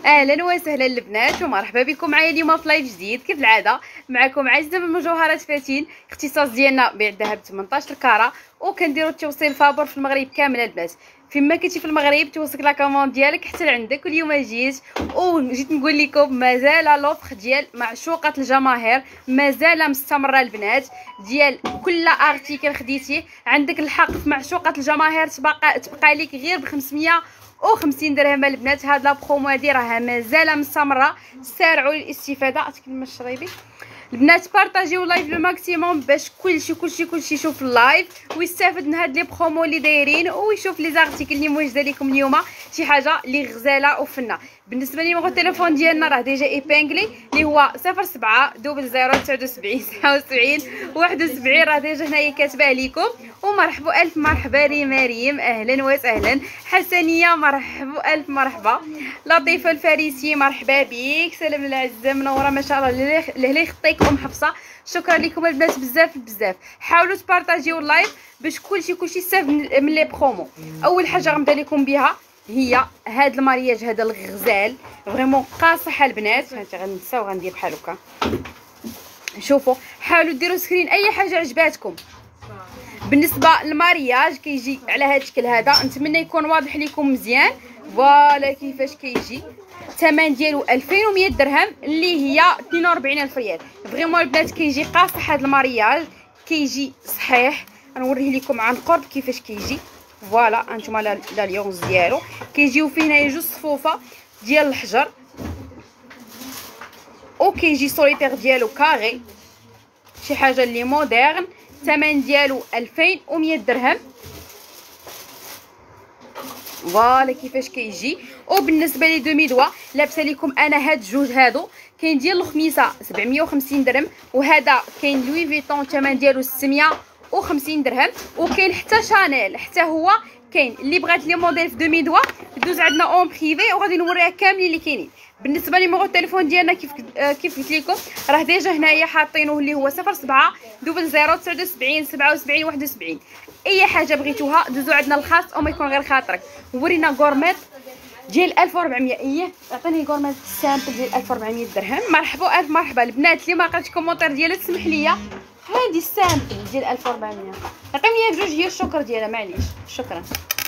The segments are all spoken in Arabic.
اهلا وسهلا البنات ومرحبا بكم معايا اليوم في لايف جديد. كيف العاده معكم عزه من مجوهرات فاتين. الاختصاص ديالنا بيع الذهب 18 كاره، وكنديروا التوصيل فابور في المغرب كامل البنات. فيما كنتي في المغرب توصلك لا كوموند ديالك حتى لعندك. واليوم جيت نقول لكم مازال لوفر ديال معشوقه الجماهير، مازال مستمره البنات. ديال كل ارتيكل خديتيه عندك الحق في معشوقه الجماهير تبقى لك غير ب 550 درهم البنات. هاد لا برومو هادي راها مازال مستمره، سارعوا للاستفاده. اتكلم الشريبي البنات، بارطاجيو لايف لو ماكسيموم باش كلشي يشوف اللايف ويستافد من هاد لي برومو اللي دايرين، ويشوف لي زارتيكل اللي موجوده لكم اليوم، شي حاجه اللي غزاله وفنه. بالنسبه لي نيميرو التليفون ديالنا راه ديجا ايبانغلي اللي هو 07 0079 79 71، راه ديجا هنايا كاتباه لكم. ومرحبا الف مرحبا مريم، اهلا وسهلا. حسنيه مرحبا الف مرحبا. لطيفه الفارسي مرحبا بك. سلام العزه منوره ما شاء الله. لهلي خطيك ام حفصه، شكرا لكم البنات بزاف. حاولوا تبارطاجيو اللايف باش كلشي يستافد من لي برومو. اول حاجه غنبدا لكم بها هي هاد المارياج هذا الغزال فريمون قاصح البنات. غنسى وغندير بحال هكا. شوفوا حاولوا ديروا سكرين اي حاجه عجباتكم. بالنسبه للمارياج كيجي على هذا الشكل هذا، نتمنى يكون واضح لكم مزيان. فوالا كيفاش كيجي. الثمن ديالو 2100 درهم اللي هي 42000 ريال. فريمون البنات كيجي قاصح هذا المارياج، كيجي صحيح. غنوريه لكم عن قرب كيفاش كيجي. فوالا هانتوما لا ليونس ديالو كيجيو فيه هنايا جوج صفوفه ديال الحجر، وكيجي سوليتير ديالو كاري، شي حاجه اللي مودرن. الثمن ديالو 2100 درهم. فوالا كيفاش كيجي. وبالنسبه لي دومي دوا لابسه لكم انا هاد جوج هادو، كاين ديال الخميسه 750 درهم، وهذا كاين لوي فيتون الثمن ديالو 650 درهم. وكاين حتى شانيل حتى هو كاين. اللي بغات لي موديل في دومي دوا دوز عندنا اون بريفي وغادي نوريها كاملين اللي كاينين. بالنسبه لنيميرو التليفون ديالنا كيف قلت لكم راه ديجا هنايا حاطينه اللي هو 07 0079 77 71. اي حاجه بغيتوها دوزو عندنا الخاص او ما يكون غير خاطرك. ورينا غورميط ديال 1400. ايه عطيني غورميط سامبل ديال 1400 درهم. مرحبا الف مرحبا البنات. اللي ما قراتش الكومونتير ديالها تسمح لي، هادي السامبل ديال 1400. عطيني ياك جوج هي الشكر ديالها معليش شكرا.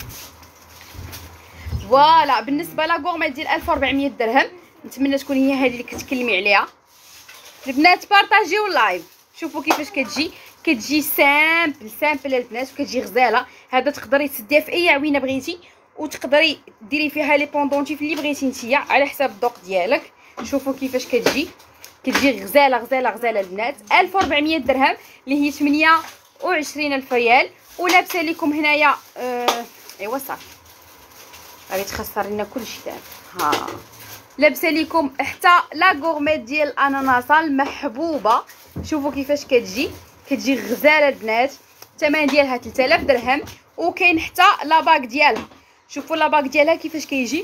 فوالا بالنسبه لا غورميط ديال 1400 درهم، نتمنى تكون هي هذه اللي كتكلمي عليها البنات. بارطاجيو اللايف. شوفوا كيفاش كتجي سامبل البنات، وكتجي غزاله. هذا تقدري تسديها في اي عوينه بغيتي، وتقدري ديري فيها لي بوندونتيف اللي بغيتي نتيا على حساب الذوق ديالك. شوفوا كيفاش كتجي غزاله البنات. 1400 درهم اللي هي 28000 ريال. ولابسه لكم هنايا ايوا صافي غادي تخسر لنا كلشي دابا. ها لابسه لكم حتى لا غورميت ديال الاناناسه المحبوبه. شوفوا كيفاش كتجي غزاله البنات. الثمن ديالها 3000 درهم. وكاين حتى لا باك ديالها. شوفوا لا باك ديالها كيفاش كيجي.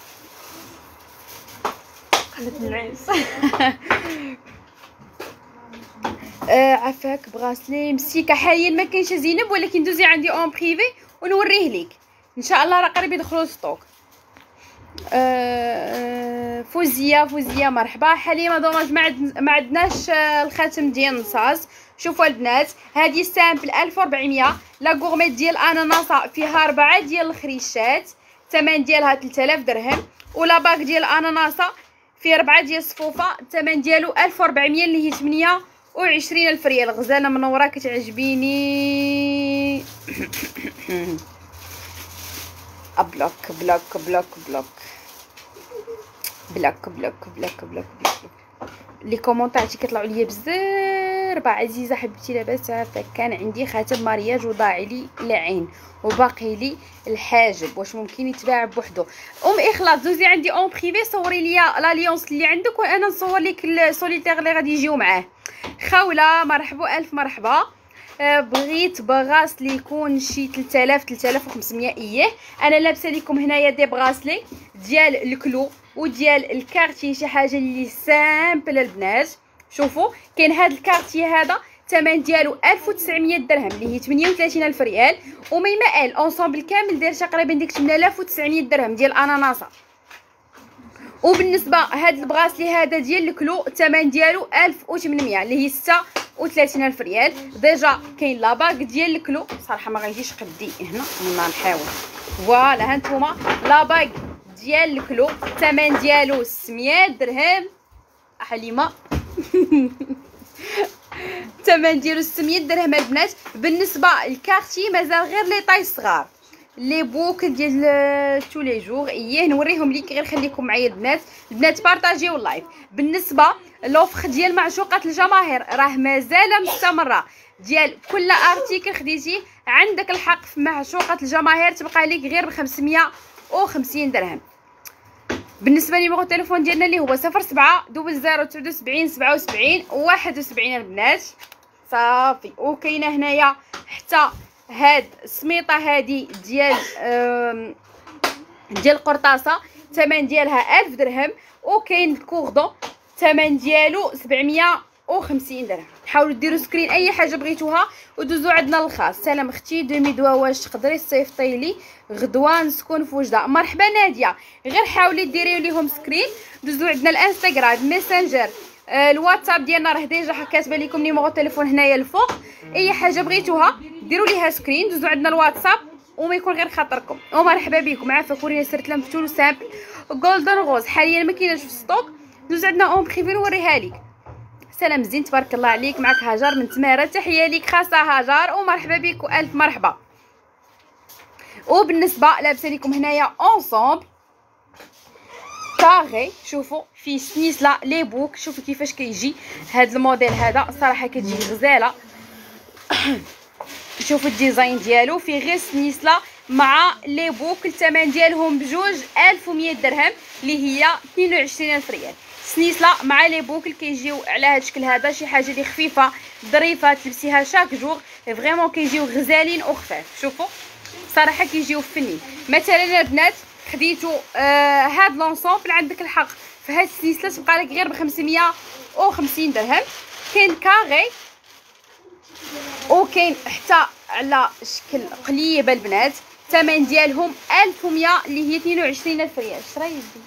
قلت العيس عفاك بغاسلي مسيكه. حاليا ما كاينش زينب، ولكن دوزي عندي اون بريفي ونوريه ليك ان شاء الله. راه قريب يدخلوا ستوك. فوزيه مرحبا. حاليا دوماج ما عندناش الخاتم ديال النصاص. شوفوا البنات هذه السامبل 1400. لا غورميت ديال اناناسه فيها 4 ديال الخريشات، الثمن ديالها 3000 درهم. ولا باك ديال اناناسه فيه 4 ديال الصفوفه، الثمن ديالو 1400 اللي هي 28000 ريال. غزاله منوره كتعجبيني. بلوك بلوك بلوك بلوك بلوك بلوك بلوك بلوك بلوك. لي كومونتاتي كيطلعوا ليا بزاف. عزيزه حبيبتي لاباس؟ عافاك. كان عندي خاتم مارياج وضاع لي العين وباقي لي الحاجب، واش ممكن يتباع بوحدو؟ اخلاص دوزي عندي اون بريفي صوري ليا لاليونس اللي عندك وانا نصور لك السوليتير اللي غادي يجيو معاه. خوله مرحبا الف مرحبا. بغيت بغاسلي يكون شي 3500. ايه انا لابسه لكم هنايا دي بغاسلي ديال الكلو وديال الكارتي، شي حاجه اللي سامبل البنات. شوفوا كاين هذا الكارتي هذا الثمن ديالو 1900 درهم اللي هي 38000 ريال. وميما اونصومبل كامل داير تقريبا ديك 8900 درهم ديال اناناسه. وبالنسبه هاد البغاسلي هذا ديال الكلو الثمن ديالو 1800 اللي هي 36,000 ريال. ديجا كاين لاباك ديال الكلو، صراحه ما غاديش قدي هنا والله نحاول. فوالا ها نتوما لاباك ديال الكلو الثمن ديالو 600 درهم حليمه الثمن ديالو 600 درهم البنات. بالنسبه للكارتي مازال غير لي طاي صغار، لي بوك ديال تو لي جور اييه نوريهم ليك، غير خليكم معايا البنات بارطاجيو اللايف. بالنسبه لوفر ديال معشوقات الجماهير راه مازال مستمره، ديال كل ارتيكل خديتيه عندك الحق في معشوقات الجماهير تبقى ليك غير ب 550 درهم. بالنسبه لنيميرو التليفون ديالنا اللي هو 07 0079 77 71 البنات صافي. وكاينه هنايا حتى هاد السميطه هادي ديال القرطاسه الثمن ديالها 1000 درهم. وكاين الكوردون الثمن ديالو 750 درهم. حاولوا ديروا سكرين اي حاجه بغيتوها ودوزوا عندنا الخاص. سلام اختي دومي دوا، واش تقدري تصيفطي لي غدوه نسكن في وجده؟ مرحبا ناديه، غير حاولي ديريو ليهم سكرين، دوزوا عندنا الانستغرام ميسنجر الواتساب ديالنا راه ديجا كاتبه لكم نيميرو التليفون هنايا الفوق. اي حاجه بغيتوها ديروا ليها سكرين، دوزوا عندنا الواتساب وما يكون غير خاطركم. ومرحبا بكم. عافاك ورينا سرت لهم فتول سامبل جولدن غوز حاليا ما كايناش في ستوك، دوز عندنا اون بريفي نوريها لك. سلام زين تبارك الله عليك. معك هاجر من تماره، تحيه ليك خاصه هاجر ومرحبا بك والف مرحبا. وبالنسبه لابسه لكم هنايا اونصومبل كاري، شوفوا فيه سنيسله لي بوك، شوفوا كيفاش كيجي هذا الموديل هذا صراحه كتجي غزاله شوفوا الديزاين ديالو فيه غير سنيسله مع لي بوك الثمن ديالهم بجوج 1100 درهم اللي هي 22,000 ريال. سنيسله مع لي بوكل كيجيو على هذا الشكل هذا، شي حاجه اللي خفيفه ظريفه تلبسيها شاك جور فريمون كيجيو غزالين وخفاف. شوفوا صراحه كيجيو فنين. مثلا البنات خديتو هاد لونسومبل عندك الحق في هاد السلسله تبقى لك غير ب 550 درهم. كاين كاري وكاين حتى على شكل قليبه البنات الثمن ديالهم 1100 اللي هي 22,000 ريال. شرا يدي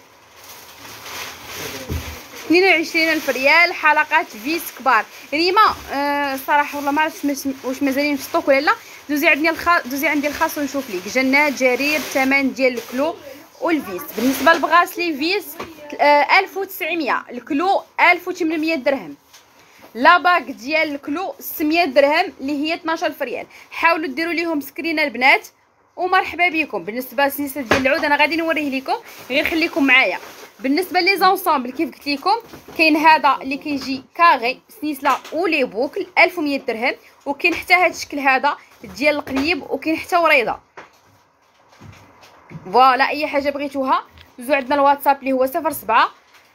22,000 ريال. حلقات فيس كبار ريما صراحه والله ما عرفتش واش مازالين في ستوك ولا لا. دوزي عندي الخاص ونشوف ليك. جنات جرير الثمن ديال الكلو والفيس. بالنسبه للبغاسلي فيس 1900 الكلو 1800 درهم. لاباك ديال الكلو 600 درهم اللي هي 12,000 ريال. حاولوا ديروا ليهم سكرين البنات ومرحبا بكم. بالنسبه للسلسله ديال العود انا غادي نوريه لكم، غير خليكم معايا. بالنسبه لي زونسامبل كيف قلت لكم كاين هذا اللي كيجي كاري سنيسله ولي بوكل 1100 درهم. وكاين حتى هذا الشكل هذا ديال القليب وكاين حتى وريضه. فوالا اي حاجه بغيتوها دوزوا عندنا الواتساب اللي هو 07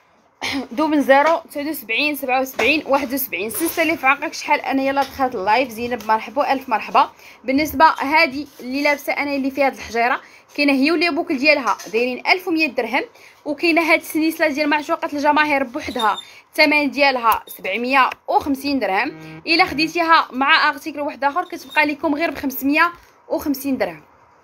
0079 77 71. السلسله اللي في عقلك شحال انا يلا دخلت اللايف. زينب مرحبا الف مرحبا. بالنسبه هذه اللي لابسه انا اللي فيها هذه الحجيره كاينه هي ولي بوكل ديالها دايرين 1100 درهم. وكاينه هذه السلسله ديال معشوقه الجماهير بوحدها الثمن ديالها 750 درهم. الا خديتيها مع ارتيكل واحد اخر كتبقى لكم غير ب 550 درهم.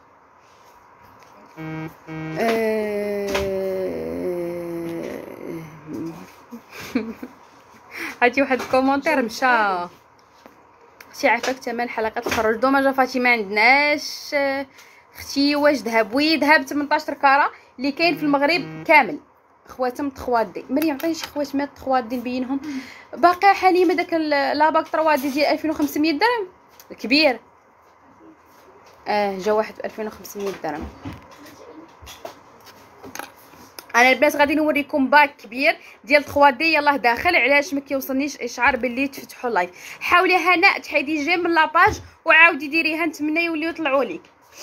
هاتي واحد الكومونتير مشى اختي عافاك ثمن حلقات الخروج. دوماجا فاطمه ما عندناش اختي. واش ذهب؟ وي ذهب 18 كاره اللي كاين في المغرب كامل خواتم 3 دي. مريم عطيني شي خواتمات 3 دي نبينهم. باقي حليمه داك لاباك 3 دي ديال 2500 درهم كبير. جا واحد ب 2500 درهم. انا البنات غادي نوريكم باك كبير ديال 3 دي يلاه داخل. علاش ما كيوصلنيش اشعار باللي تفتحوا اللايف؟ حاولي هناء تحيدي جيم من لاباج وعاودي ديريها نتمنى يوليو يطلعوا لك.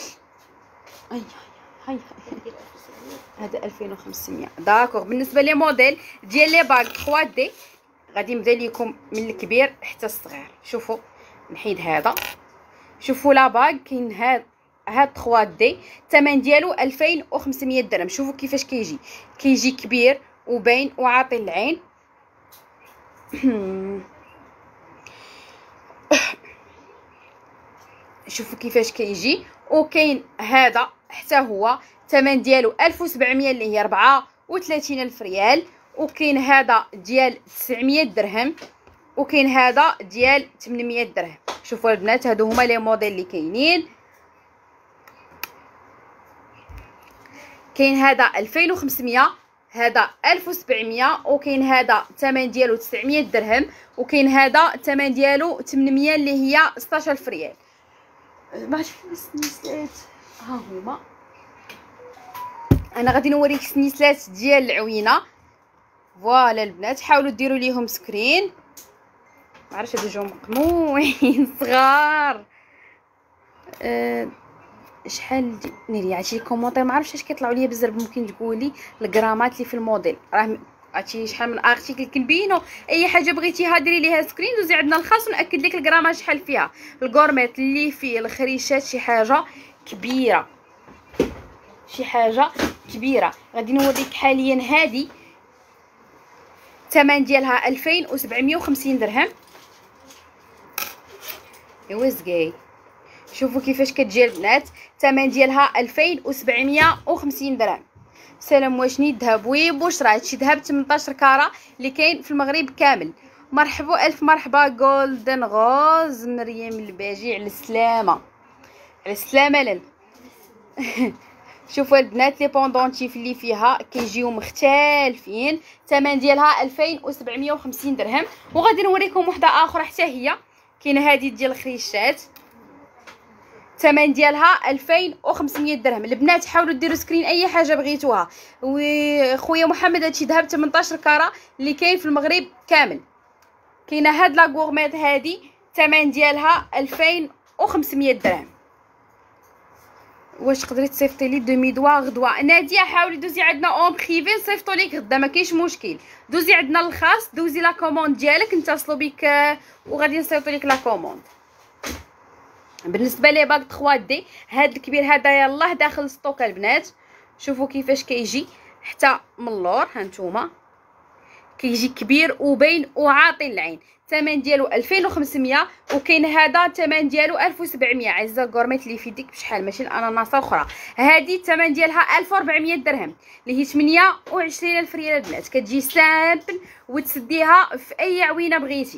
هاي هذا 2500 داكوغ. بالنسبه لي موديل ديال لي باك 3 دي غادي نبدا لكم من الكبير حتى الصغير. شوفوا نحيد هذا. شوفوا لا باك كاين هاد 3 دي الثمن ديالو 2500 درهم. شوفوا كيفاش كيجي كبير وباين وعاطي العين. شوفوا كيفاش كيجي. وكاين هذا حتى هو الثمن ديالو 1700 اللي هي و30 الف ريال. وكاين هذا ديال 900 درهم، وكاين هذا ديال 800 درهم. شوفوا البنات هادو هما لي موديل اللي كاينين. كاين هذا 2500، هذا 1700، وكاين هذا الثمن ديالو 900 درهم، وكاين هذا الثمن ديالو 800 اللي هي 16000 ريال. ما عرفتش فين السنيسلات، ها هما. انا غادي نوريك السنيسلات ديال العوينه. فوالا البنات حاولوا ديروا ليهم سكرين. ما عرفتش هادو جاو مقموعين صغار. شحال ناري عرفتي كومونطير، ما عرفتش اش كيطلعوا ليا بزاف. ممكن تقولي الغرامات اللي في الموديل، راه عرفتي شحال من ارتيكل كنبينو. اي حاجه بغيتيها ديري ليها سكرين، دوزي عندنا الخاص وناكد لك الغرامات شحال فيها. الكورميت اللي فيه الخريشات شي حاجه كبيره، شي حاجه كبيره. غادي نوريك حاليا هذه الثمن ديالها 2750 درهم. ايوا زكاي شوفوا كيفاش كتجي البنات. الثمن ديالها 2750 درهم. سلام واشني الذهب ويب واش راه هادشي ذهب 18 كاره اللي كاين في المغرب كامل. مرحبا الف مرحبا جولدن غوز مريم الباجي. على السلامه، على السلامه لنا. شوفوا البنات لي بوندونتيف اللي فيها كيجيو مختلفين. الثمن ديالها 2750 درهم. وغادي نوريكم وحده اخرى حتى هي كاينه هذه ديال الخريشات، الثمن ديالها 2500 درهم. البنات حاولوا ديروا سكرين اي حاجه بغيتوها. وخويا محمد هادشي ذهب 18 كاره اللي كاين في المغرب كامل. كاينه هاد لا غورميت هادي الثمن ديالها 2500 درهم. واش تقدري تصيفطي لي دومي دوا غدوه؟ ناديه حاولي دوزي عندنا اون بريفي نصيفطوا لك غدا، ما كاينش مشكل. دوزي عندنا الخاص، دوزي لا كوموند ديالك، نتصلوا بك وغادي نصيفطوا لك لا كوموند. بالنسبه لي باك 3 دي هاد الكبير هذا يلاه داخل ستوك البنات. شوفوا كيفاش كيجي حتى من اللور، ها نتوما كيجي كبير وبين وعاطي العين. الثمن ديالو 2500. وكاين هذا الثمن ديالو 1700. عزه الكورميت اللي في يديك بشحال، ماشي الاناناس الاخرى. هذه الثمن ديالها 1400 درهم اللي هي 28000 ريال البنات. كتجي سامبل وتسديها في اي عوينه بغيتي.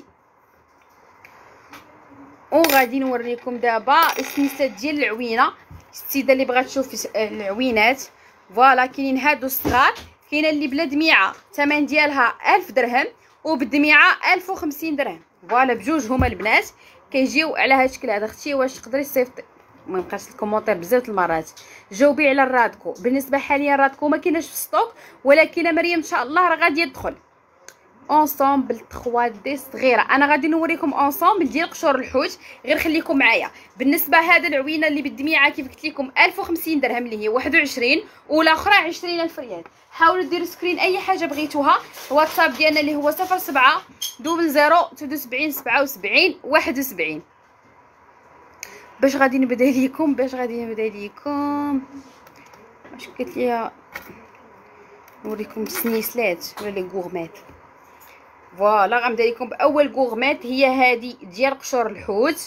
وغادي نوريكم دابا السنيسات ديال العوينه. السيده اللي بغات تشوف العوينات فوالا كاينين هادو الصغار. كاينه اللي بلا دميعه الثمن ديالها 1000 درهم، وبالدميعه 1050 درهم. فوالا بجوج هما البنات كيجيو على هاد الشكل هذا. اختي واش تقدري تصيفطي؟ ما بقاش الكومونتير بزاف المرات. جاوبي على الرادكو. بالنسبه حاليا الرادكو ما كايناش في ستوك، ولكن مريم ان شاء الله راه غادي يدخل اونصومبل 3 دي صغيره. انا غادي نوريكم اونصومبل ديال قشور الحوت، غير خليكم معايا. بالنسبه هذا العوينه اللي بالدميعه كيف قلت لكم 1050 درهم اللي هي 21، والاخرى 20000 ريال. حاولوا ديروا سكرين اي حاجه بغيتوها. الواتساب ديالنا اللي هو 07 00 73 77 71. باش غادي نبدا لكم واش قلت لي نوريكم السنيسلات ولا لي غورميت. فوالا غنبدا لكم باول غورميت، هي هذه ديال قشور الحوت.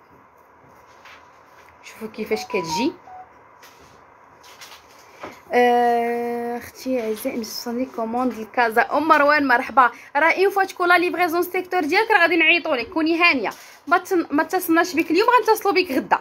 شوفوا كيفاش كتجي. اختي عزيزه نوصلني كوموند الكازا. ام مروان مرحبا. راه اون فوا تكون لا ليفريزون سيكتور ديالك راه غادي نعيطوا لك. كوني هانيه، ما اتصلناش بك اليوم، غنتصلوا بك غدا.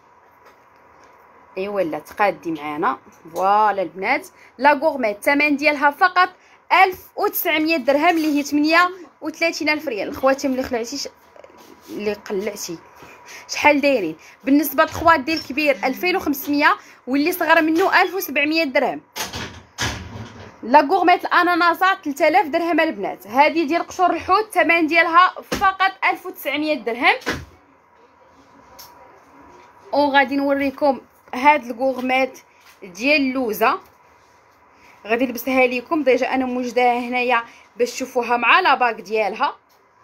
ايوا لا تقادي معانا. فوالا البنات لا غورميت الثمن ديالها فقط 1900 درهم اللي هي 38000 ريال. الخواتم اللي خلعتي اللي قلعتي شحال دايرين؟ بالنسبه 3 ديال الكبير 2500، واللي صغر منه 1700 درهم. لا غورميت الاناناسات 3000 درهم البنات. هذه ديال قشور الحوت الثمن ديالها فقط 1900 درهم. وغادي نوريكم هاد الغورميت ديال اللوزه، غادي نلبسها لكم ديجا انا موجداها هنايا باش تشوفوها مع لا باك ديالها.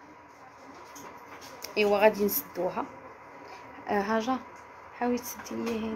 ايوا غادي نسدوها. هاجا حاولي تسدي لي هذه.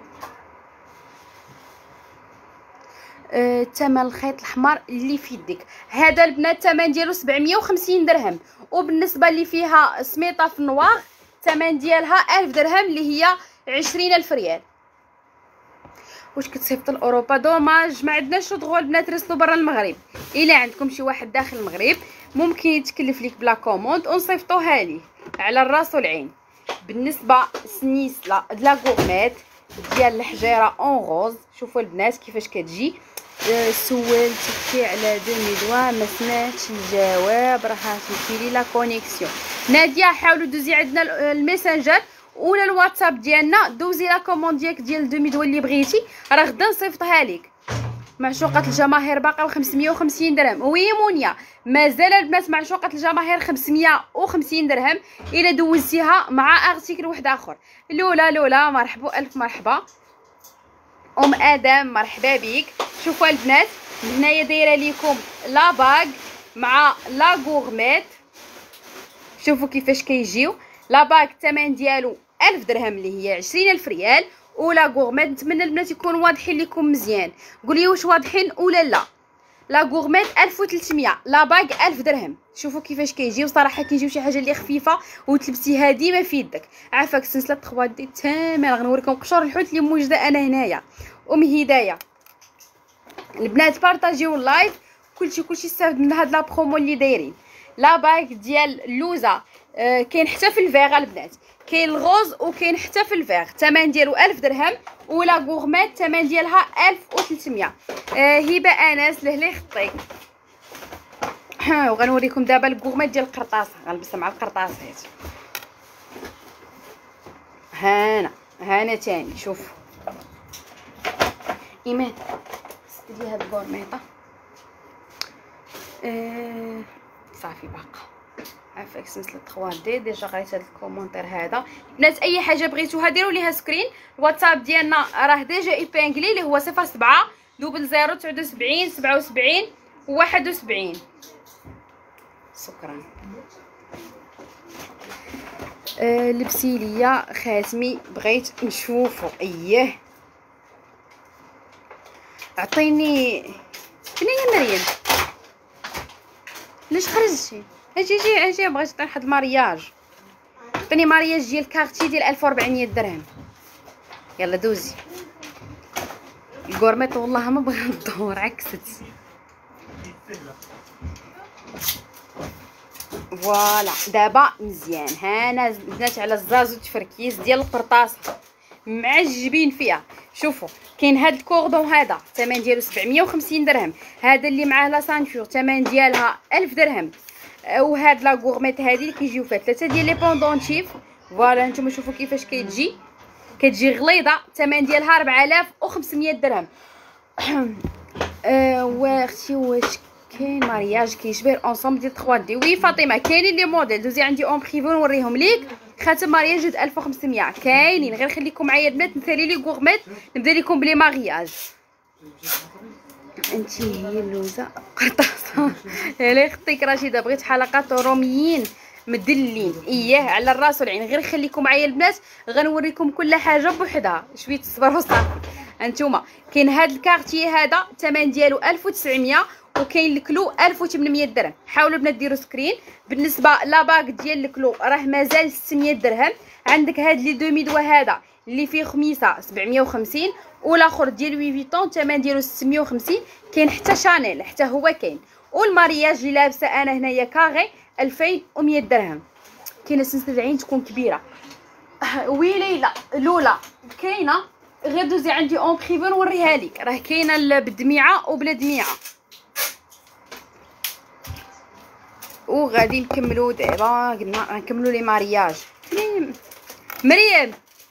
الثمن الخيط الاحمر اللي في يدك هذا البنات الثمن ديالو 750 درهم. وبالنسبه اللي فيها سميطه في النواغ الثمن ديالها 1000 درهم اللي هي 20000 ريال. واش كتصيفط لاوروبا. دوماج ما عندناش شغل البنات رسلوا برا المغرب. الا عندكم شي واحد داخل المغرب ممكن يتكلف ليك بلا كوموند ونصيفطوها ليه على الراس والعين. بالنسبه سنيسله د لا غورميت ديال الحجيره اون غوز، شوفوا البنات كيفاش كتجي. سولتك على 2003 ما سمعتش الجواب، راه تمشي لي لا كونيكسيون. ناديه حاولوا دوزي عندنا الميسنجر ولا الواتساب ديالنا، دوزي لا كوموند ديالك ديال 2003 اللي بغيتي، راه غدا نصيفطها لك. معشوقه الجماهير باقا ب 550 درهم. وي مونيا مازال البنات معشوقه الجماهير 550 درهم الا دوزتيها مع ارتيكل واحد اخر. لولا مرحبا الف مرحبا. ام ادم مرحبا بك. شوفوا البنات هنايا دايره ليكم لا باغ مع لا غورميت، شوفوا كيفاش كيجيو. لا باغ الثمن ديالو 1000 درهم اللي هي 20000 ريال، ولا غورميت نتمنى البنات يكونوا واضحين لكم مزيان. قولي واش واضحين ولا لا. لا غورميت 1300، لا باغ 1000 درهم. شوفوا كيفاش كيجيو، صراحه كيجيو شي حاجه اللي خفيفه وتلبسيها ديما في يدك. عافاك سلسله 3 دي تمام. غنوريكم قشور الحوت اللي موجوده انا هنايا. ام هدايه البنات بارطاجيو اللايف، كلشي استافد من هاد لا برومو اللي دايرين. لا باغ ديال اللوزه كاين حتى في الفيغ البنات، كاين الغوز وكاين حتى في الفيغ. الثمن ديالو 1000 درهم، ولا غورميت الثمن ديالها 1300. هبه انس لهلي خطيك. وغنوريكم دابا الغورميت ديال القرطاسه، غنلبسها مع القرطاسات. هانا تاني شوف ايمان سدي هاد الغورميطه. صافي باقا. عافاك سلسله 3 دي ديجا قريت هاد الكومونتير هذا. بنات اي حاجه بغيتوها ديروا ليها سكرين. الواتساب ديالنا راه ديجا ايبانغلي اللي هو 07 00 79 77 71. شكرا. لبسي ليا خاتمي بغيت نشوفو. اييه عطيني فين هي مريم؟ علاش خرجتي؟ اجي بغيت نعطي واحد المارياج. عطيني مارياج ديال كارتي ديال 1400 درهم. يلا دوزي. الكورميط والله ما بغا ندور عكست. فوالا دابا مزيان. هانا بنات على الزازو تفركيز ديال القرطاسه معجبين فيها. شوفوا كاين هاد الكوردون هذا الثمن ديالو 750 درهم. هذا اللي معاه لا سانتور الثمن ديالها 1000 درهم. وهاد لا غورميت هذه اللي كيجيو فيها 3 ديال لي بوندونتيف. فوالا نتوما شوفوا كيفاش كتجي غليظه. الثمن ديالها 4500 درهم. واختي واش كاين مارياج كيشبه اونصومبل ديال 3 دي؟ وي فاطمه كاينين لي موديل. دوزي عندي اون بريفو نوريهم ليك. خاتم مارياج د 1500 كاينين. غير خليكم معايا البنات نثالي لي غورميت نبدا لكم بلي مارياج. انت هي اللوزه قرطاسه. يا اختي رشيده بغيت حلقات روميين مدلين. اييه على الراس والعين. غير خليكم معايا البنات غنوريكم كل حاجه بوحدها. شويه الصبر وصافي. انتوما كاين هاد الكارتي هذا الثمن ديالو 1900، وكاين الكلو 1800 درهم. حاولوا البنات ديروا سكرين. بالنسبه لا باغ ديال الكلو راه مازال 600 درهم. عندك هاد لي 2000 هذا اللي فيه خميسه 750، والاخر ديال وي فيتون الثمن ديالو 650. كاين حتى شانيل حتى هو كاين. والمارياج اللي لابسه انا هنايا كاغي 2100 درهم. كاينه سلسله العين تكون كبيره. وي ليلى لولا كاينه غير دوزي عندي اون بريفو نوريها لك. راه كاينه بالدميعه وبلا دميعه. وغادي نكملوا دابا. قلنا غنكملوا لي مارياج. مريم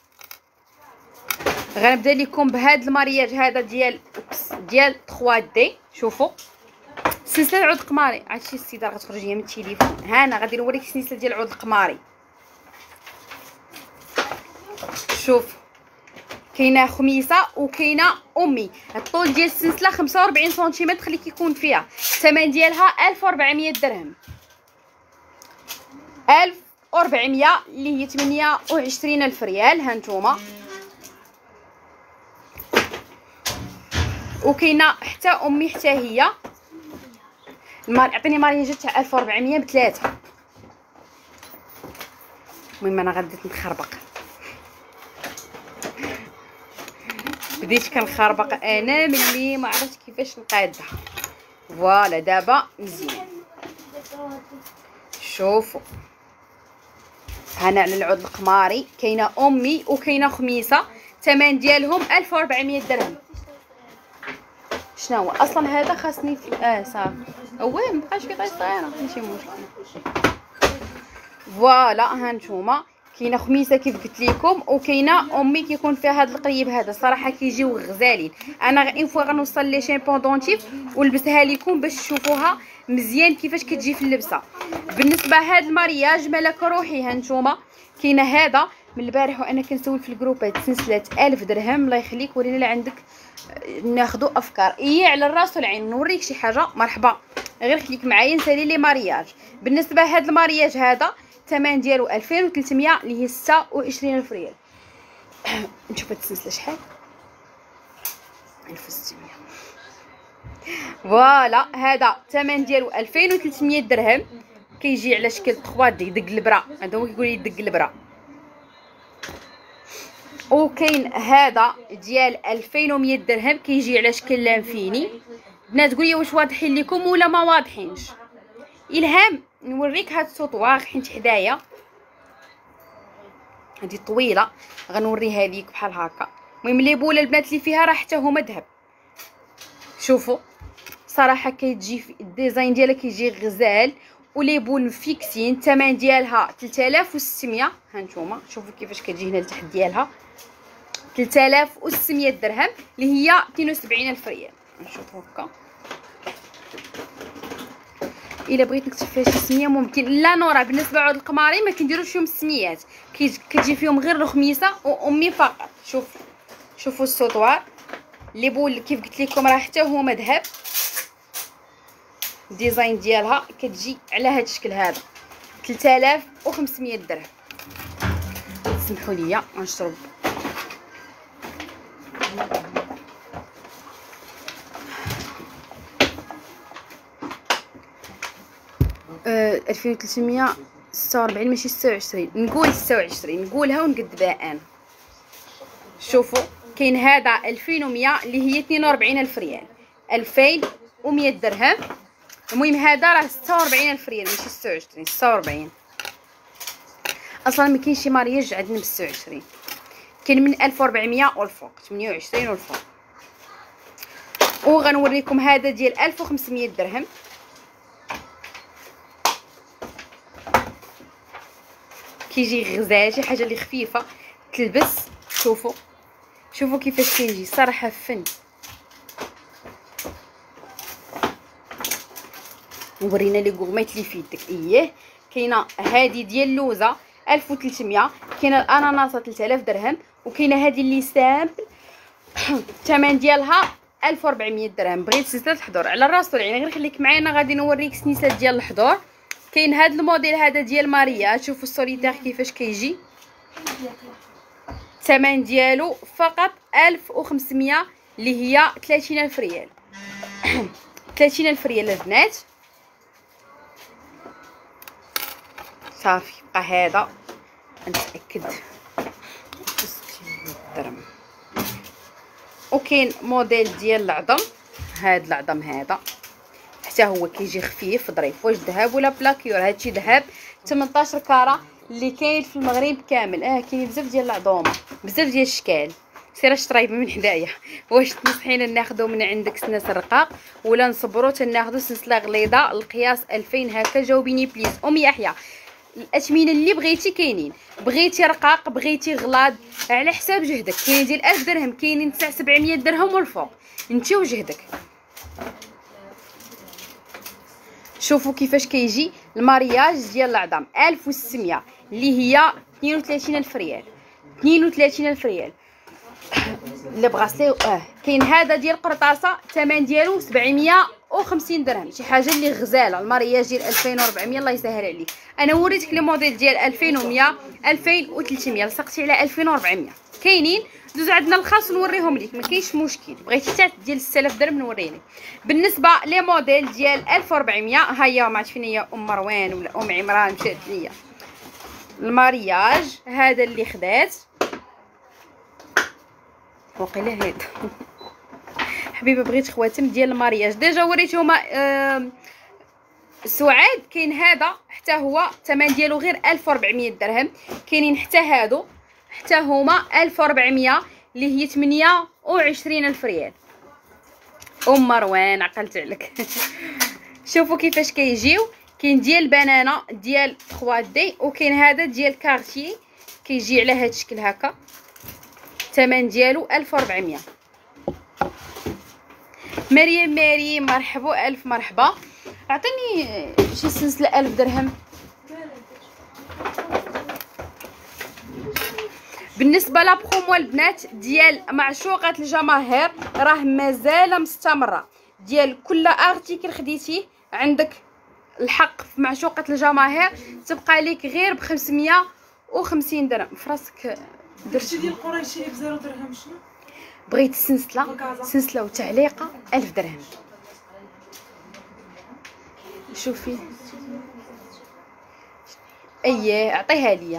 غنبدا لكم بهذا المارياج هذا ديال 3 دي. شوفوا سلسله عود قماري. عرفتي السيده غتخرج هي من التليفون. هانا غادي نوريك السلسله ديال العود القماري. شوف كاينه خميسه وكاينه امي. الطول ديال السلسله 45 سنتيمتر اللي كيكون فيها. الثمن ديالها 1400 درهم. 1400 اللي هي 28000 ريال. ها نتوما. وكاينه حتى امي حتى هي. عطيني مارياج تاع 1400 بثلاثه. المهم انا غادي نخربق. بديت كنخربق انا ملي ما عرفتش كيفاش نقادها. فوالا دابا مزيان. شوفوا هنا على العود القماري كاينه امي وكاينه خميسه، الثمن ديالهم 1400 درهم. شنو هو اصلا هذا خاصني في صافي هو مابقاش فيه غير صغيره ماشي مشكل. فوالا ها نتوما كاينه خميسه كيف قلت لكم، وكاينه امي كيكون فيها هذا القريب هذا. صراحه كيجيو غزالين. انا ان فوا غنوصل لي شين بوندونتيف ولبسها لكم باش تشوفوها مزيان كيفاش كتجي في اللبسه. بالنسبه هذا المارياج مالك روحي ها نتوما كاينه هذا من البارح وانا كنسول في الجروبات سلسله 1000 درهم. الله يخليك ورينا اللي عندك ناخذوا افكار اي على الراس والعين. نوريك شي حاجه مرحبا غير خليك معايا نسالي لي مارياج. بالنسبه هذا المارياج هذا الثمن ديالو 2300 اللي هي 26000 ريال. نشوف هاد السلسله شحال 1600. فوالا هذا الثمن ديالو 2300 درهم. كيجي على شكل 3 دق البرا. هذا هو كيقول لي دق البرا. وكاين هذا ديال 2100 درهم كيجي على شكل لانفيني. الناس تقول لي واش واضحين لكم ولا ما واضحينش. الهام نوريك هاد السطواغ حيت حدايا هادي طويله غنوريها ليك بحال هكا. المهم لي بوله البنات اللي فيها راه حتى هما ذهب. شوفوا صراحه كيتجي في الديزاين ديالها كيجي غزال ولي بول فيكسين. الثمن ديالها 3600. ها نتوما شوفوا كيفاش كتجي هنا لتحت ديالها 3600 درهم اللي هي 72000 ريال. نشوفوا هكا الا بغيت نكتب فيها شي سميه ممكن. لا نورا بالنسبه لعود القماري ما كنديروش فيهم السميات، كتجي فيهم غير الخميسه وامي فقط. شوفوا السطوار لي بول كيف قلت لكم راه حتى هما ذهب. الديزاين ديالها كتجي على هذا الشكل هذا 3500 درهم. سمحوا لي نشرب. أه 2346 ماشي 26. نقول 26 نقولها ونقدبها انا. شوفوا كاين هذا 2100 اللي هي 42000 ريال 2100 درهم. المهم هذا راه 46000 ريال ماشي 26 46. اصلا ما كاينش شي مارياج عندنا ب 26. كاين من 1400 والفوق 28 والفوق. وغنوريكم هذا ديال 1500 درهم. كيجي غزال شي حاجه اللي خفيفه تلبس. شوفوا كيفاش كيجي صراحه فن. ورينا لي غورميت اللي في يدك. اييه كاينه هذه ديال اللوزه 1300. كاينه الاناناسه 3000 درهم. وكاينه هذه اللي سامبل الثمن ديالها 1400 درهم. بغيت سلسله الحضور على الراس والعين غير خليك معايا. انا غادي نوريك سنيسات ديال الحضور. كاين هذا الموديل هذا ديال ماريا. شوفوا السوليتير كيفاش كيجي. الثمن ديالو فقط 1500 اللي هي 30000 ريال 30000 ريال البنات. صافي بقى هذا نتاكد 60 درهم. وكاين موديل ديال العظم. هذا العظم هذا حتى هو كيجي خفيف ظريف. واش ذهب ولا بلاكيور؟ هادشي ذهب 18 كاره اللي كاين في المغرب كامل. كاين بزاف ديال العظومه بزاف ديال الاشكال. سير اشتري من حدايا. واش تنصحينا ناخذو من عندك سنس رقاق ولا نصبرو تناخذو سلسله غليظه القياس 2000 هكا؟ جاوبيني بليز. ام يحيى الاثمنه اللي بغيتي كاينين. بغيتي رقاق بغيتي غلاظ على حساب جهدك. كاين ديال 1000 درهم كاينين 700 درهم والفوق. انت وجهدك. شوفوا كيفاش كيجي المارياج ديال العظام 1600 اللي هي 32000 ريال 32000 ريال. اللي بغاسلي كاين هذا ديال قرطاسه الثمن ديالو 750 درهم. شي حاجه اللي غزاله. المارياج ديال 2400 الله يسهل عليك. انا وريتك لي موديل ديال 2100 2300 لصقتي على 2400. كاينين دوز عندنا الخاص نوريهم ليك ما كاينش مشكل. بغيتي حتى ديال 6000 درهم نوري لك. بالنسبه لي موديل ديال 1400 ها هي ما عرفت فين هي ام مروان ولا ام عمران مشات ليا. المارياج هذا اللي خدات وقيله هاد حبيبه بغيت خواتم ديال المارياج ديجا وريتهما. سعاد كاين هذا حتى هو الثمن ديالو غير 1400 درهم. كاينين حتى هادو حتى هما 1400 اللي هي 28 الف ريال. مروان عقلت عليك. شوفوا كيفاش كيجيو. كاين ديال بنانه ديال 3 دي وكاين هذا ديال كارتي كيجي على هذا الشكل هكا. الثمن ديالو 1400. مريم مرحبا الف مرحبا. عطيني شي سلسله 1000 درهم. بالنسبه لا برومو البنات ديال معشوقه الجماهير راه مازال مستمره. ديال كل ارتيكل خديتيه عندك الحق في معشوقه الجماهير تبقى ليك غير ب 550 درهم. فراسك درتي ديال قريشي ب 0 درهم. شنو بغيت سلسله وتعليقه 1000 درهم. شوفي اييه عطيها ليا.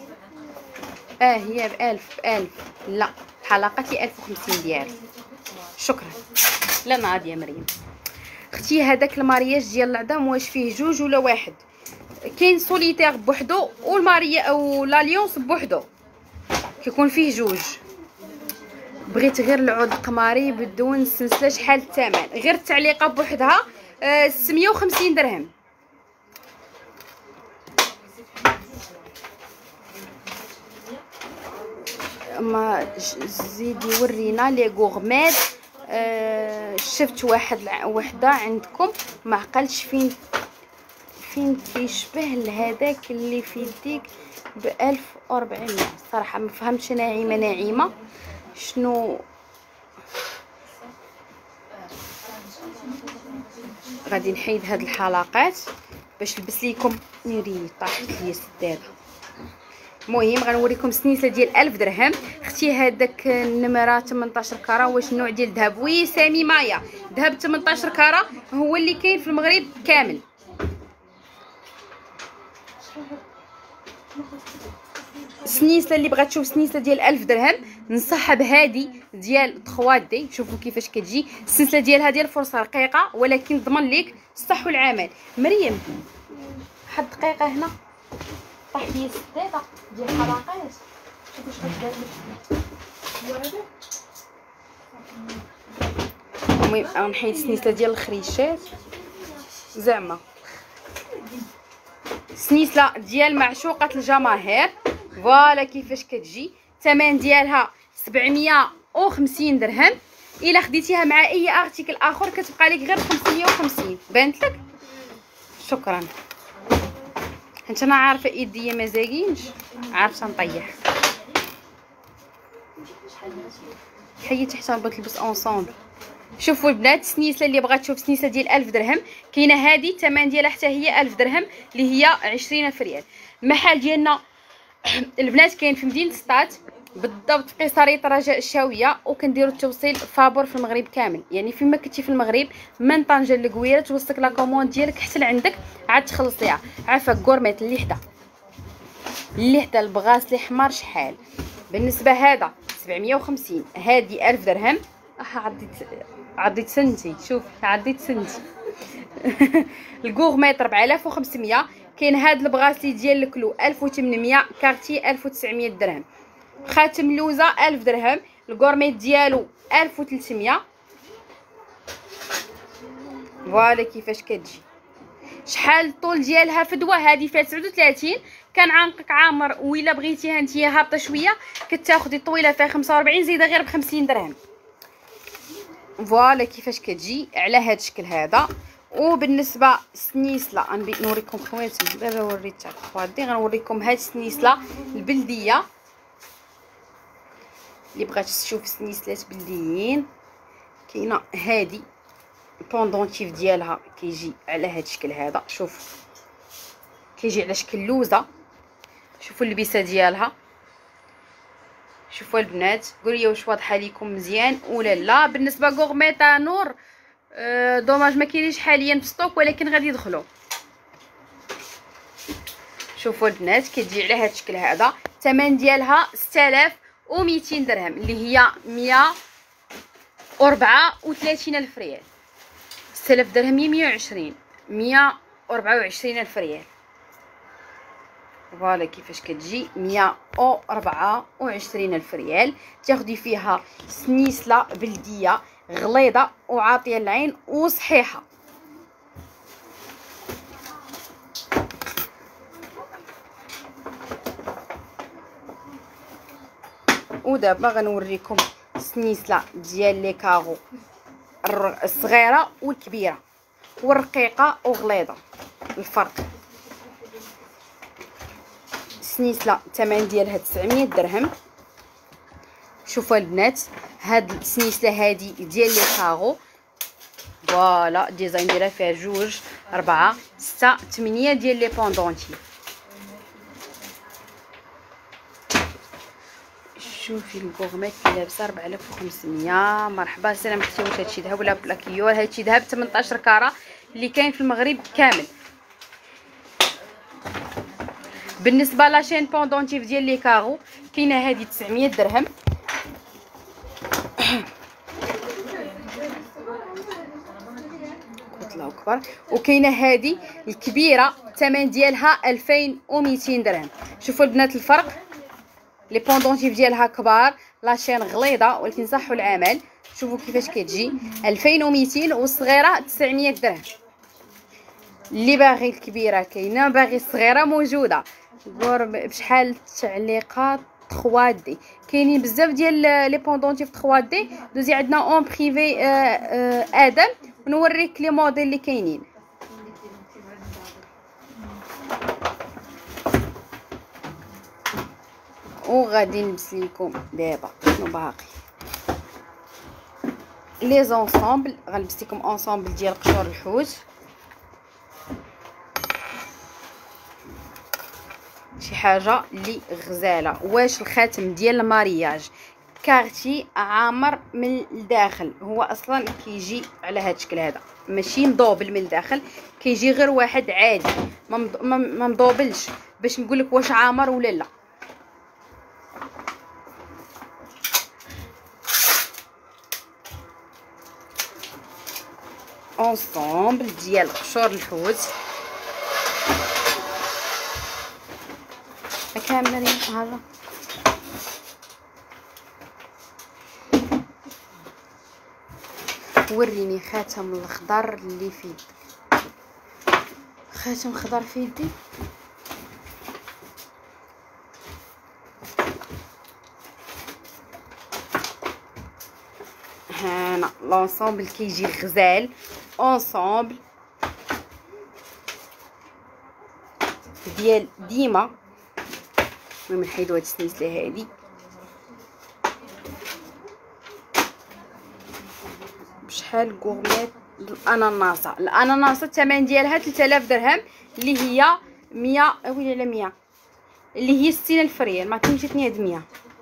هي ب1000 لا حلقتي 1050 ديال. شكرا. لا ناضيه مريم اختي هذاك المارياج ديال العظام واش فيه جوج ولا واحد؟ كاين سوليتير بوحدو والماريا او لاليونس بوحدو كيكون فيه جوج. بغيت غير العود القماري بدون السلسله. شحال الثمن؟ غير التعليقه بوحدها 650 درهم. ما زيدي ورينا لي غورميت. شفت وحده عندكم ما عقلتش فين كيشبه لهذاك اللي في يديك ب 1400. صراحه ما فهمتش. ناعمه شنو غادي نحيد هاد الحلقات باش نلبس ليكم. نيري طاحت لي السداده. المهم غنوريكم السنيسه ديال 1000 درهم. اختي هذاك النمره 18 كاره واش نوع ديال الذهب؟ وي سامي مايا ذهب 18 كاره هو اللي كاين في المغرب كامل. السنيسه اللي بغات تشوف سنيسه ديال 1000 درهم نصحها بهادي ديال 3 دي. شوفوا كيفاش كتجي السلسله ديالها ديال فرصه رقيقه ولكن ضمن ليك الصح والعمل. مريم واحد دقيقه هنا طاح لي السداده ديال الحلقات. شوفوا واش غتبان لك. المهم غنحيد السنيسه ديال الخريشات زعما سنيسه ديال معشوقه الجماهير. فوالا كيفاش كتجي. الثمن ديالها 750 درهم. الا خديتيها مع اي ارتيكل اخر كتبقى لك غير 550. بانت لك؟ شكرا. حيت انا عارفه ايديا ما زاكينش عارفه نطيح. حيت حتى بغيت نلبس اونصومبل. شوفوا البنات السنيسه اللي بغات تشوف سنيسه ديال 1000 درهم كاينه هذه الثمن ديالها حتى هي 1000 درهم اللي هي 20,000 ريال. المحل ديالنا البنات كاين في مدينه سطات بالضبط في قصريه رجاء الشاويه وكنديروا التوصيل فابور في المغرب كامل. يعني فيما كنتي في المغرب من طنجه للقويره توصلك لا كوموند ديالك حتى لعندك عاد تخلصيها. عافاك غورميت اللي حدا البغاس لي حمار شحال. بالنسبه هذا 750 هذه 1000 درهم. عضيت سنتي. شوف عضيت سنتي. الغورميت 4500. كاين هاد البغاسلي ديال الكلو 1800. كارتي 1900 درهم. خاتم لوزه 1000 درهم. الغورميت ديالو 1300. فوالا كيفاش كتجي. شحال الطول ديالها فدوه هذه فيها 39. كان عنقك عامر وإلا بغيتيها نتيا هابطه شويه كتاخدي الطويله فيها 45 زيده غير ب 50 درهم. فوالا كيفاش كتجي على هذا الشكل هذا. وبالنسبه السنيسله غنبغي نوريكم خواتم. دابا وريتها خواتي غنوريكم هاد السنيسله البلديه اللي بغات تشوف سنيسلات بلديين. كاينه هادي البوندونتيف ديالها كيجي على هاد الشكل هذا. شوف كيجي على شكل لوزه. شوفوا اللبسه ديالها. شوفوا البنات قولوا لي واش واضحه لكم مزيان ولا لا. بالنسبه غورميتا نور دوماج ما كاينينش حاليا في ستوك ولكن غادي يدخلوا. شوفوا البنات كتجي على هذا الشكل هذا. الثمن ديالها و200 درهم اللي هي 134 الف ريال. 6000 درهم هي 120 124 الف ريال. فوالا كيفاش كتجي 124 الف ريال. تاخدي فيها سنيسله بلديه غليظه وعاطيه العين وصحيحه. ودابا غنوريكم السنيسله ديال لي كاغو الصغيره والكبيره والرقيقه وغليظه. الفرق السنيسله الثمن ديالها 900 درهم. شوفوا البنات هاد السنيسله هادي ديال لي كاغو فوالا الديزاين ديالها فيها 2 4 6 8 ديال لي بوندونتي. شوفي الكوغميت اللي لابسه 4500. مرحبا سلام اختي. واش هادشي ذهب ولا بلاكيور؟ هادشي ذهب 18 كاره اللي كاين في المغرب كامل. بالنسبه لاشين بوندونتيف ديال لي كاغو كاينه هذه 900 درهم. الله اكبر. وكاينه هذه الكبيره الثمن ديالها 2200 درهم. شوفوا البنات الفرق. لي بوندونتيف ديالها كبار لاشين غليظه ولكن صحوا العمل. شوفوا كيفاش كتجي 2200 والصغيره 900 درهم. اللي باغي الكبيره كاينه باغي الصغيره موجوده. بشحال التعليقات 3 دي كاينين بزاف ديال لي بوندونتيف 3 دي. دوزي عندنا اون بريفي ادم ونوريك لي موديل اللي كاينين. وغادي نلبس لكم دابا شنو باقي لي زونسومبل. غنلبس لكم اونسومبل ديال قشور الحوت. شي حاجه اللي غزاله. واش الخاتم ديال المارياج كارتي عامر من الداخل. هو اصلا كيجي على هذا الشكل هذا ماشي مضوبل من الداخل. كيجي غير واحد عادي ما مضوبلش باش نقول لك واش عامر ولا لا. اونسومبل ديال قشور الحوت كاملين. هذا وريني خاتم الخضر اللي في يدي. خاتم خضر في يدي. هنا لونسومبل كيجي غزال. اونسومبل ديال ديما. المهم نحيدو هاد السنيسله هادي. بشحال غورميت الاناناصه الثمن ديالها 3000 درهم اللي هي 100 ويلي على 100 اللي هي 60000 ريال. ما تمشي 100.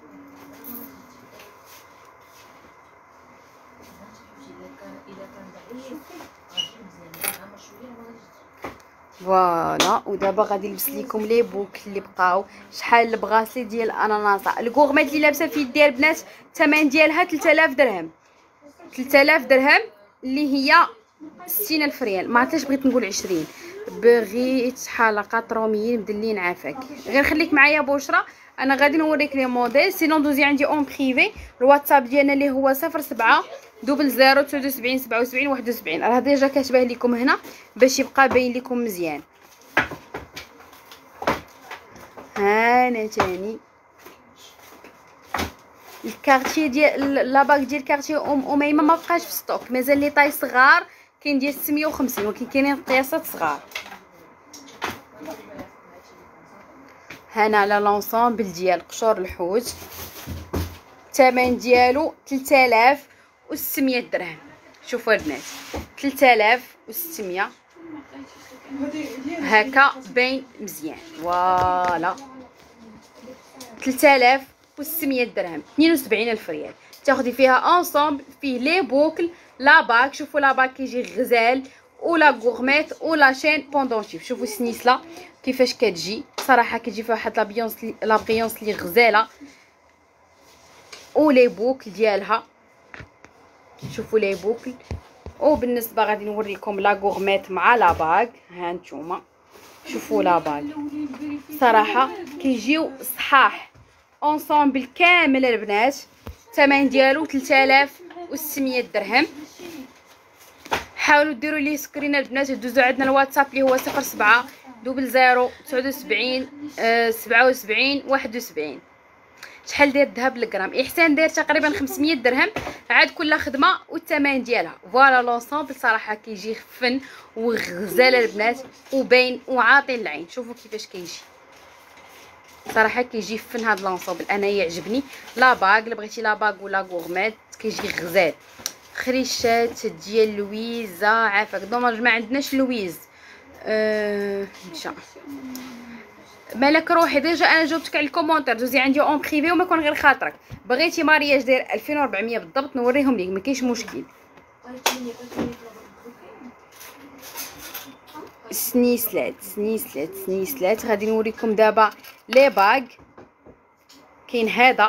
فوالا. ودابا غادي نلبس لكم لي بوك اللي بقاو. شحال البغاسلي ديال الاناناصه. الكوغميت اللي لابسه في يدي البنات الثمن ديالها 3000 درهم. 3000 درهم اللي هي 60000 ريال. ما عرفتش بغيت نقول 20. بغيت حلقات روميين مدلين عافاك. غير خليك معايا بشرى انا غادي نوريك لي موديل. سينون دوزي عندي اون بريفي. الواتساب ديالنا اللي هو 07 00 77 71. راه ديجا كاتباه لكم هنا باش يبقى باين لكم مزيان. هانا تاني الكارتي ديال لاباك ديال كارتي اميمه ما بقاش في ستوك. مازال لي طاي صغار كاين ديال 650 ولكن كاينين قياسات صغار. هنا على لونسومبل ديال قشور الحوت الثمن ديالو 3600 درهم. شوفوا البنات 3600 هكا باين مزيان. فوالا 3600 درهم 72000 ريال. تاخدي فيها اونسومبل فيه لي بوكل لاباك. شوفوا لاباك كيجي غزال ولا غورميت ولا شين بوندونتيف. شوفوا السنيسله كيفاش كتجي. صراحه كتجي فيها واحد لابيونس اللي غزاله. ولي بوكل ديالها، شوفوا لي بوكل. وبالنسبه غادي نوريكم لا غورميت مع لا باغ. ها نتوما شوفوا لا باغ صراحه كيجيو صحاح اونصومبل كامل البنات. الثمن ديالو 3600 درهم. حاولوا ديروا ليه سكرين البنات، دوزوا عندنا الواتساب اللي هو 07 00 79 77 71. شحال داير الذهب للغرام؟ احسان داير تقريبا 500 درهم عاد كل خدمه والثمن ديالها. فوالا لونسومبل صراحه كيجي خفن وغزال البنات وباين وعاطي العين. شوفوا كيفاش كيجي صراحه كيجي فن هذا لونسومبل. انا يعجبني لا باغ، الا بغيتي لا باغ ولا غورميت كيجي غزال. خريشات ديال لويزا عافاك. دوماج ما عندناش لويز. مشى مالك روحي ديجا انا جاوبتك على الكومونتير. دوزي عندي اون بريفي وما يكون غير خاطرك. بغيتي مارياج داير 2400 بالضبط نوريهم ليك، ما كاينش مشكل. سنيسلات غادي نوريكم دابا لي باغ. كاين هذا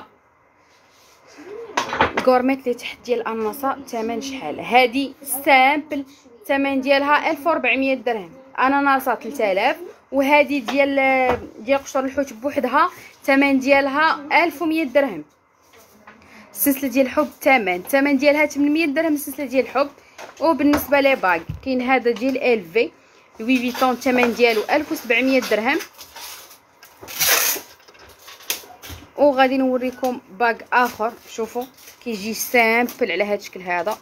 غورميت اللي تحت ديال الاناناسه. الثمن شحال؟ هذه سامبل الثمن ديالها 1400 درهم. اناناسه 3000. وهذه ديال قشور الحوت بوحدها الثمن ديالها 1100 درهم. السلسله ديال الحب الثمن ديالها 800 درهم السلسله ديال الحب. وبالنسبه لي باغ كاين هذا ديال الفي لوي فيتون الثمن ديالو 1700 درهم. وغادي نوريكم باغ اخر. شوفوا كيجي سامبل على هذا الشكل هذا.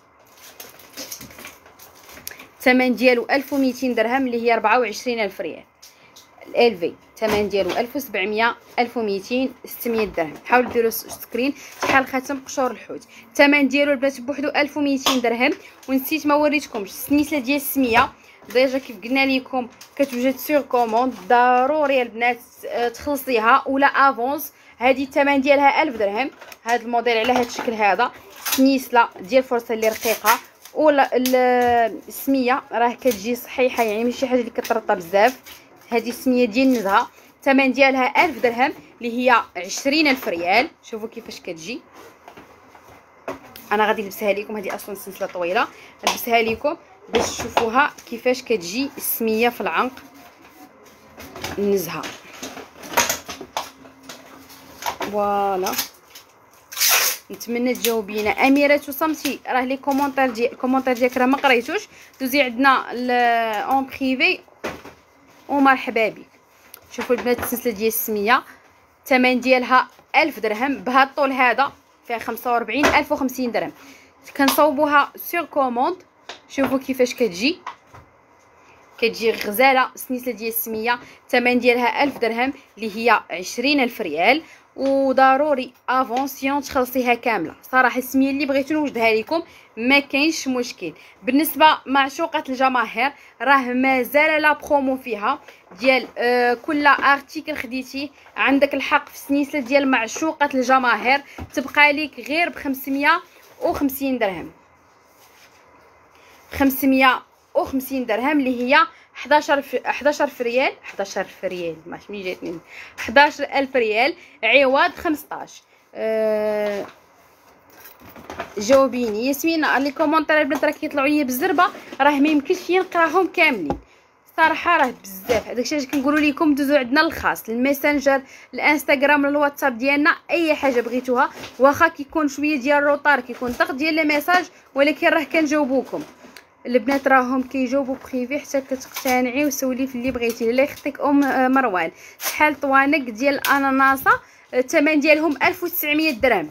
الثمن ديالو 1200 درهم اللي هي 24000 ريال. الفي الثمن ديالو 1700 1200 600 درهم. حاولوا ديروا سكرين. شحال خاتم قشور الحوت الثمن ديالو البنات بوحدو 1200 درهم. ونسيت ما وريتكمش السنيسله ديال السميه ديجا كيف قلنا لكم كتوجد سور كوموند. ضروري البنات تخلصيها ولا افونس. هذه الثمن ديالها 1000 درهم. هذا الموديل على هذا الشكل هذا سنيسله ديال فرصه اللي رقيقه. ولا السميه راه كتجي صحيحه يعني ماشي حاجه اللي كترطب بزاف. هذه السميه ديال النزهه الثمن ديالها 1000 درهم اللي هي 20000 ريال. شوفوا كيفاش كتجي. انا غادي نلبسها لكم. هذه اصلا سلسله طويله نلبسها لكم باش تشوفوها كيفاش كتجي السميه في العنق النزهه. فوالا نتمنى تجاوبينا. اميره وصمتي راه لي كومونتير ديالك راه ما قريتوش. دوزي عندنا اون بريفي ومرحبا بك. شوفوا البنات السلسله ديال السميه الثمن ديالها 1000 درهم. بهذا الطول هذا فيها 45 1050 درهم. كنصوبوها سور كوموند. شوفوا كيفاش كتجي غزاله. السنيسله ديال السميه الثمن ديالها 1000 درهم اللي هي 20000 ريال. وضروري افونسيون تخلصيها كامله. صراحه السميه اللي بغيتو نوجدها لكم ما كاينش مشكل. بالنسبه معشوقه الجماهير راه مازال لا برومو فيها ديال كل ارتيكل خديتيه عندك الحق في السنيسله ديال معشوقه الجماهير تبقى لك غير ب 550 درهم. 550 درهم اللي هي 11 ريال ماشي ملي جاتني 11000 ريال عوض 15. جاوبيني ياسمين. لي كومونتير البنات راه كيطلعوا لي بالزربه راه ما يمكنش نقراهم كاملين صراحه راه بزاف. داكشي علاش كنقولوا لكم دوزوا عندنا الخاص الميسنجر الانستغرام الواتساب ديالنا اي حاجه بغيتوها. واخا كيكون شويه ديال الروطار كيكون ضغط ديال لي ميساج ولكن راه كنجاوبوكم. البنات راهم كيجاوبوا بريفي حتى كتقتنعي وسولي في اللي بغيتي. الله يخطيك مروان. شحال طوانق ديال الاناناسه الثمن ديالهم 1900 درهم.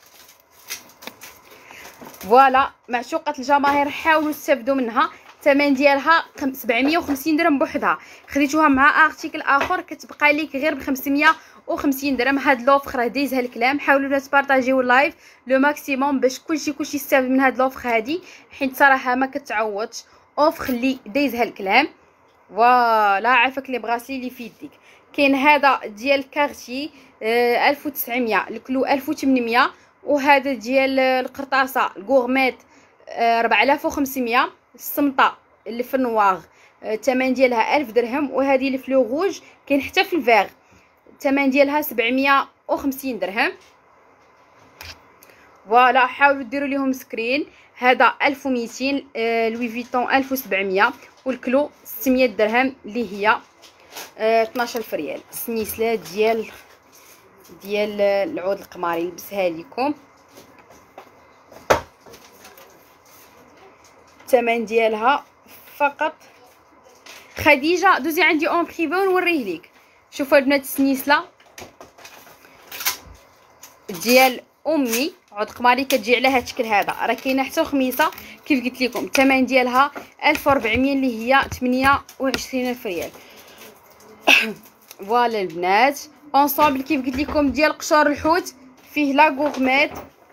فوالا معشوقه الجماهير حاولوا تستافدوا منها. الثمن ديالها 750 درهم بوحدها. خديتوها مع ارتيكل اخر كتبقى لك غير ب 550 درهم. هاد لوفر راه دايزها الكلام. حاولوا تبارطاجيو اللايف لو ماكسيموم باش كلشي يستافد من هاد لوفر هادي حيت صراحه ما كتعوضش. اوفر اللي دايزها الكلام. فوالا عافاك لي بغاسلي اللي في يديك. كاين هذا ديال كارتي 1900 الكلو 1800. وهذا ديال القرطاسه الغورميت 4500. الصمطه اللي في النواغ الثمن ديالها 1000 درهم. وهذه اللي في لو روج كاين حتى في الفيغ الثمن ديالها 750 درهم. فوالا حاولوا ديروا ليهم سكرين. هذا 1200، لوي فيتون 1700، والكلو 600 درهم اللي هي 12000 ريال. السنيسله ديال العود القماري نلبسها لكم. الثمن ديالها فقط. خديجه دوزي عندي اون بريفي ونوريه ليك. شوفوا البنات السنيسله ديال امي عود قماري كتجي على هذا الشكل هذا، راه كاينه حتى خميسه كيف قلت لكم. الثمن ديالها 1400 اللي هي 28000 ريال. فوالا البنات اونصومبل كيف قلت لكم ديال قشور الحوت، فيه لا غورميت،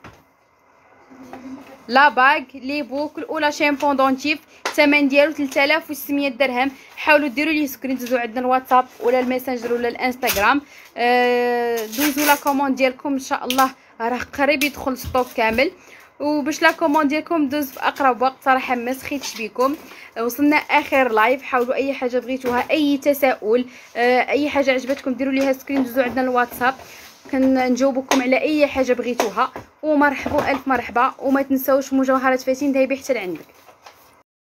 لا باغ، لي بوكل ولا شامبون دونتيف. الثمن ديالو 3600 درهم. حاولوا ديروا لي سكرين، دوزوا عندنا الواتساب ولا الميسنجر ولا الانستغرام، دوزوا لا كوموند ديالكم ان شاء الله، راه قريب يدخل ستوك كامل. وباش لا كوموند ديالكم دوز في اقرب وقت. صراحه ما سخيتش بكم، وصلنا اخر لايف. حاولوا اي حاجه بغيتوها، اي تساؤل، اي حاجه عجبتكم ديروا ليها سكرين، دوزوا عندنا الواتساب كنجاوبكم على اي حاجه بغيتوها. ومرحبا الف مرحبا. وما تنساوش مجوهرات فاتين دايبه حتى لعندك.